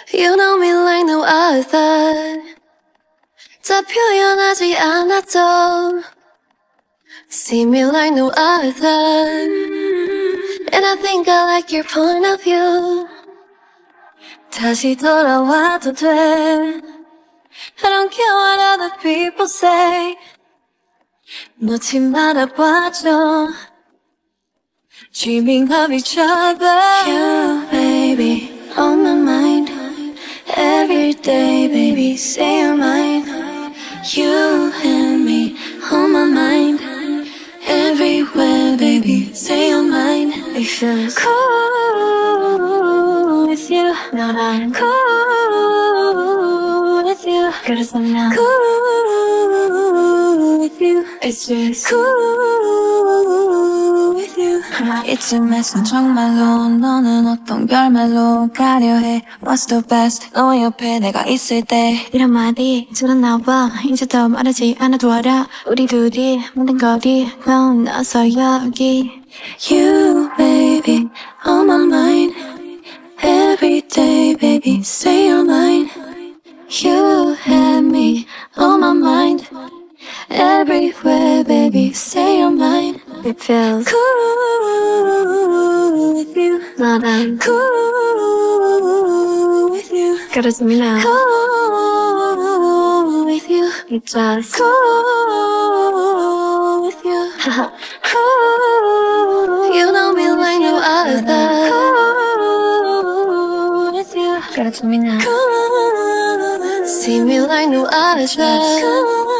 You know me like no other. 다 표현하지 않아도 See me like no other. And I think I like your point of view. 다시 돌아와도 돼. I don't care what other people say. 놓지 말아봐줘. Dreaming of each other. You, baby, on my mind. Every day, baby, say you're mine. You and me, on my mind. Everywhere, baby, say you're mine. It feels cool with you. No, I'm cool with you. 그래서 난 cool with you. It's just cool with you. 이쯤에서 정말로 너는 어떤 결말로 가려 해. What's the best? 너와 옆에 내가 있을 때 이런 말이 드러나와. 이제 더 말하지 않아도 알아. 우리 둘이 만든 거리 넌 나서 여기. You baby on my mind. Every day baby say you're mine. You and me on my mind. Everywhere baby say you're mine. It feels cool with you. 나랑 cool with you. 그래서 now cool with you. It's just cool with you. Cool. You know me like no other. Cool with you. 그래서 now cool. See me like no other.